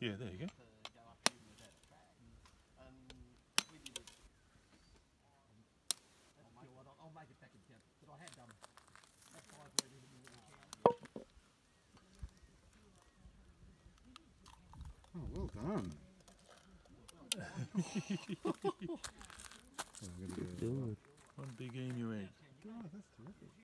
Yeah, there you go. I'll make it back in camp, but I had that 5 ready. Oh, well done. One big emu egg. Oh, that's terrific.